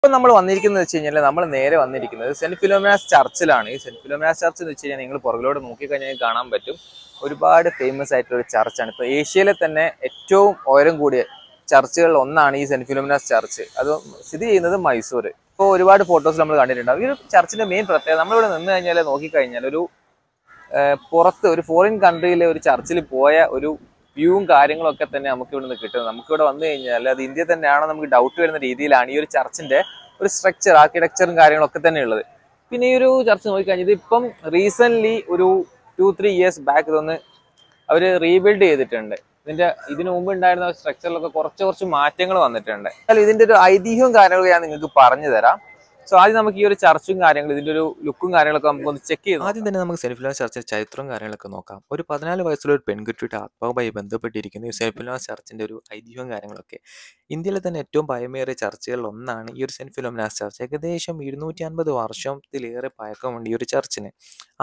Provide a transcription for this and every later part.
ഇപ്പോൾ നമ്മൾ വന്നിരിക്കുന്നത് വെച്ച് കഴിഞ്ഞാൽ നമ്മൾ നേരെ വന്നിരിക്കുന്നത് സെന്റ് ഫിലോമിനാസ് ചർച്ചിലാണ്. ഈ സെന്റ് ഫിലോമിനാസ് ചർച്ച് എന്ന് വെച്ച് കഴിഞ്ഞാൽ നിങ്ങൾ പുറകിലോട്ട് നോക്കിക്കഴിഞ്ഞാൽ കാണാൻ പറ്റും ഒരുപാട് ഫേമസ് ആയിട്ടുള്ള ഒരു ചർച്ചാണ്. ഇപ്പോൾ ഏഷ്യയിലെ തന്നെ ഏറ്റവും ഉയരം കൂടിയ ചർച്ചുകളിൽ ഒന്നാണ് ഈ സെന്റ് ഫിലോമിനാസ് ചർച്ച്. അത് സ്ഥിതി ചെയ്യുന്നത് മൈസൂർ. ഇപ്പോൾ ഒരുപാട് ഫോട്ടോസ് നമ്മൾ കണ്ടിട്ടുണ്ടാവും. ഈ ഒരു ചർച്ചിന്റെ മെയിൻ പ്രത്യേകത നമ്മളിവിടെ നിന്ന് കഴിഞ്ഞാൽ നോക്കിക്കഴിഞ്ഞാൽ ഒരു പുറത്ത് ഒരു ഫോറിൻ കൺട്രിയിലെ ഒരു ചർച്ചിൽ പോയ ഒരു വ്യൂവും കാര്യങ്ങളൊക്കെ തന്നെ നമുക്ക് ഇവിടെ നിന്ന് കിട്ടുന്നത്. നമുക്കിവിടെ വന്നു കഴിഞ്ഞാൽ അത് ഇന്ത്യ തന്നെയാണോ നമുക്ക് ഡൗട്ട് വരുന്ന രീതിയിലാണ് ഈ ഒരു ചർച്ചിന്റെ ഒരു സ്ട്രക്ചർ, ആർക്കിടെക്ചറും കാര്യങ്ങളൊക്കെ തന്നെ ഉള്ളത്. പിന്നെ ഈ ഒരു ചർച്ച് നോക്കിക്കഴിഞ്ഞാൽ ഇതിപ്പം റീസെന്റ് ഒരു 2-3 years ബാക്ക് ഇതൊന്ന് അവർ റീബിൽഡ് ചെയ്തിട്ടുണ്ട്. ഇതിനു മുമ്പ് ഉണ്ടായിരുന്ന സ്ട്രക്ചറിലൊക്കെ കുറച്ച് മാറ്റങ്ങൾ വന്നിട്ടുണ്ട്. എന്നാൽ ഇതിന്റെ ഒരു ഐതിഹ്യവും കാര്യങ്ങളൊക്കെ ഞാൻ നിങ്ങൾക്ക് പറഞ്ഞു തരാം. സോ ആദ്യം നമുക്ക് ഈ ഒരു ചർച്ചും കാര്യങ്ങളും ഇതിന്റെ ഒരു ലുക്കും കാര്യങ്ങളൊക്കെ നമുക്കൊന്ന് ചെക്ക് ചെയ്ത് ആദ്യം തന്നെ നമുക്ക് സെന്റ് ഫിലോമിനാസ് ചർച്ചിന്റെ ചരിത്രവും കാര്യങ്ങളൊക്കെ നോക്കാം. ഒരു 14 വയസ്സുള്ള ഒരു പെൺകുട്ടിയുടെ ആത്മാവുമായി ബന്ധപ്പെട്ടിരിക്കുന്ന ഈ സെന്റ് ഫിലോമിനാസ് ചർച്ചിന്റെ ഒരു ഐതിഹ്യവും കാര്യങ്ങളൊക്കെ. ഇന്ത്യയിലെ തന്നെ ഏറ്റവും പഴമേറിയ ചർച്ചുകളിൽ ഒന്നാണ് ഈ ഒരു സെന്റ് ഫിലോമിനാസ് ചർച്ച്. ഏകദേശം 250 വർഷത്തിലേറെ പഴക്കമുണ്ട് ഈ ഒരു ചർച്ചിന്.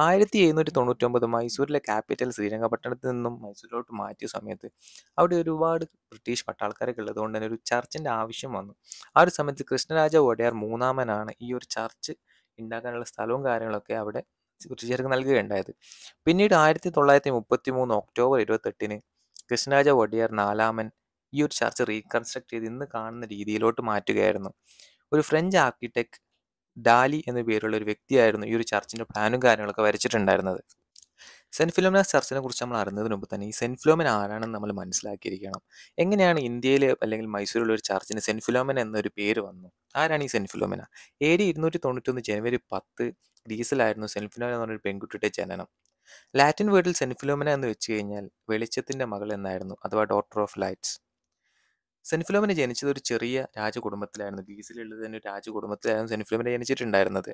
1799 മൈസൂരിലെ ക്യാപിറ്റൽ ശ്രീരംഗപട്ടണത്തിൽ നിന്നും മൈസൂരിലോട്ട് മാറ്റിയ സമയത്ത് അവിടെ ഒരുപാട് ബ്രിട്ടീഷ് പട്ടാൾക്കാരൊക്കെ ഉള്ളതുകൊണ്ട് തന്നെ ഒരു ചർച്ചിന്റെ ആവശ്യം വന്നു. ആ ഒരു സമയത്ത് കൃഷ്ണരാജ വോഡയാർ മൂന്നാമനാണ് ഈ ഒരു ചർച്ച് ഉണ്ടാക്കാനുള്ള സ്ഥലവും കാര്യങ്ങളൊക്കെ അവിടെ ബ്രിട്ടീഷുകാർക്ക് നൽകുകയുണ്ടായത്. പിന്നീട് 1933 ഒക്ടോബർ 28 കൃഷ്ണരാജ വോഡയാർ നാലാമൻ ഈ ഒരു ചർച്ച് റീകൺസ്ട്രക്ട് ചെയ്ത് ഇന്ന് കാണുന്ന രീതിയിലോട്ട് മാറ്റുകയായിരുന്നു. ഒരു ഫ്രഞ്ച് ആർക്കിടെക്ട് ഡാലി എന്ന പേരുള്ള ഒരു വ്യക്തിയായിരുന്നു ഈ ഒരു ചർച്ചിന്റെ പ്ലാനും കാര്യങ്ങളൊക്കെ വരച്ചിട്ടുണ്ടായിരുന്നത്. സെന്റ് ഫിലോമിനാസ് ചർച്ചിനെ കുറിച്ച് നമ്മൾ അറിഞ്ഞതിന് മുമ്പ് തന്നെ ഈ സെന്റ് ഫിലോമിന ആരാണെന്ന് നമ്മൾ മനസ്സിലാക്കിയിരിക്കണം. എങ്ങനെയാണ് ഇന്ത്യയിൽ അല്ലെങ്കിൽ മൈസൂരിലുള്ള ഒരു ചർച്ചിന് സെന്റ് ഫിലോമിന എന്നൊരു പേര് വന്നു? ആരാണ് ഈ സെന്റ് ഫിലോമിന? AD 291 ജനുവരി 10 ഗ്രീസിലായിരുന്നു സെന്റ് ഫിലോമിന എന്ന് പറഞ്ഞൊരു പെൺകുട്ടിയുടെ ജനനം. ലാറ്റിൻ വേർഡിൽ സെന്റ് ഫിലോമിന എന്ന് വെച്ച് കഴിഞ്ഞാൽ വെളിച്ചത്തിന്റെ മകൾ എന്നായിരുന്നു, അഥവാ daughter of lights. Saint Philomena ജനിച്ചത് ഒരു ചെറിയ രാജകുടുംബത്തിലായിരുന്നു. ഗ്രീസിലുള്ളത് തന്നെ ഒരു രാജകുടുംബത്തിലായിരുന്നു സെന്റ് ഫിലോമിന ജനിച്ചിട്ടുണ്ടായിരുന്നത്.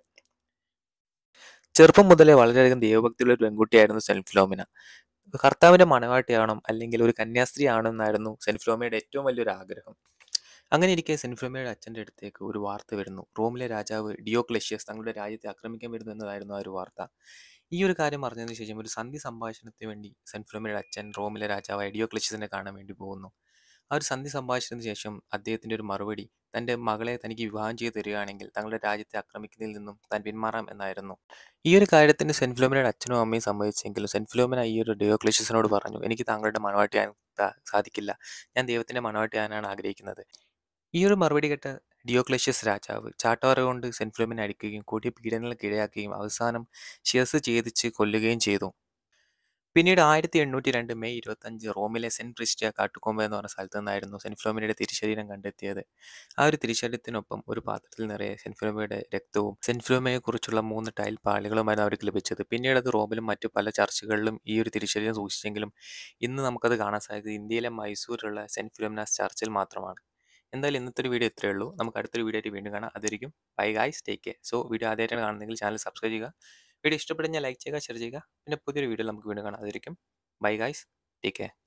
ചെറുപ്പം മുതലേ വളരെയധികം ദൈവഭക്തിയുള്ള ഒരു പെൺകുട്ടിയായിരുന്നു സെന്റ് ഫിലോമിന. കർത്താവിന്റെ മണവാട്ടിയാവണം അല്ലെങ്കിൽ ഒരു കന്യാസ്ത്രീ ആവണമെന്നായിരുന്നു സെന്റ് ഫിലോമിനയുടെ ഏറ്റവും വലിയൊരു ആഗ്രഹം. അങ്ങനെ ഇരിക്കെ സെന്റ് ഫിലോമിനയുടെ അച്ഛൻ്റെ അടുത്തേക്ക് ഒരു വാർത്ത വരുന്നു. റോമിലെ രാജാവ് ഡിയോക്ലെഷ്യസ് തങ്ങളുടെ രാജ്യത്തെ ആക്രമിക്കാൻ വരുന്നു എന്നതായിരുന്നു ആ ഒരു വാർത്ത. ഈ ഒരു കാര്യം അറിഞ്ഞതിന് ശേഷം ഒരു സന്ധി സംഭാഷണത്തിന് വേണ്ടി സെന്റ് ഫിലോമിനയുടെ അച്ഛൻ റോമിലെ രാജാവായ ഡിയോക്ലെഷ്യസിനെ കാണാൻ വേണ്ടി പോകുന്നു. ആ ഒരു സന്ധി സംഭാഷണത്തിന് ശേഷം അദ്ദേഹത്തിന്റെ ഒരു മറുപടി തന്റെ മകളെ തനിക്ക് വിവാഹം ചെയ്ത് തരികയാണെങ്കിൽ തങ്ങളുടെ രാജ്യത്തെ ആക്രമിക്കുന്നതിൽ നിന്നും താൻ പിന്മാറാം എന്നായിരുന്നു. ഈ ഒരു കാര്യത്തിന് സെന്റ് ഫിലോമിനയുടെ അച്ഛനും അമ്മയും സമ്മതിച്ചെങ്കിലും സെന്റ് ഫിലോമിന ഈ ഒരു ഡിയോക്ലെഷ്യസിനോട് പറഞ്ഞു, എനിക്ക് താങ്കളുടെ മണവാട്ടിയാൻ സാധിക്കില്ല, ഞാൻ ദൈവത്തിന്റെ മണവാട്ടിയാനാണ് ആഗ്രഹിക്കുന്നത്. ഈ ഒരു മറുപടി കേട്ട ഡിയോക്ലെഷ്യസ് രാജാവ് ചാട്ടവാറ കൊണ്ട് സെന്റ് ഫിലോമിനെ അടിക്കുകയും കൂടിയ പീഡനങ്ങൾക്ക് ഇടയാക്കുകയും അവസാനം ശിരസ് ഛേദിച്ച് കൊല്ലുകയും ചെയ്തു. പിന്നീട് 1802 മെയ് 25 റോമിലെ സെന്റ് ക്രിസ്റ്റിയ കാട്ടുകൊമ്പ എന്ന് പറഞ്ഞ സ്ഥലത്ത് നിന്നായിരുന്നു സെന്റ് ഫിലോമിനയുടെ തിരുശരീരം കണ്ടെത്തിയത്. ആ ഒരു തിരുശരീരത്തിനൊപ്പം ഒരു പാത്രത്തിൽ നിറയെ സെന്റ് ഫിലോമിനയുടെ രക്തവും സെന്റ് ഫിലോമിനയെ കുറിച്ചുള്ള 3 ടൈൽ പാളികളുമായിരുന്നു അവർക്ക് ലഭിച്ചത്. പിന്നീട് അത് റോമിലും മറ്റു പല ചർച്ചുകളിലും ഈ ഒരു തിരുശരീരം സൂക്ഷിച്ചെങ്കിലും ഇന്ന് നമുക്കത് കാണാൻ സാധിച്ചത് ഇന്ത്യയിലെ മൈസൂരിലുള്ള സെന്റ് ഫിലോമിനാസ് ചർച്ചിൽ മാത്രമാണ്. എന്തായാലും ഇന്നത്തെ ഒരു വീഡിയോ ഇത്രയേ ഉള്ളൂ. നമുക്ക് അടുത്തൊരു വീഡിയോ ആയിട്ട് വീണ്ടും കാണാം. അതായിരിക്കും bye guys, take care. So video ആദ്യമായിട്ടാണ് കാണുന്നതെങ്കിൽ ചാനൽ സബ്സ്ക്രൈബ് ചെയ്യുക. വീഡിയോ ഇഷ്ടപ്പെടുന്ന ലൈക്ക് ചെയ്യുക, ഷെയർ ചെയ്യുക. പിന്നെ പുതിയൊരു വീഡിയോ നമുക്ക് വീണ്ടും കാണാം. അതായിരിക്കും ബൈ ഗൈസ്, ടേക്ക് കെയർ.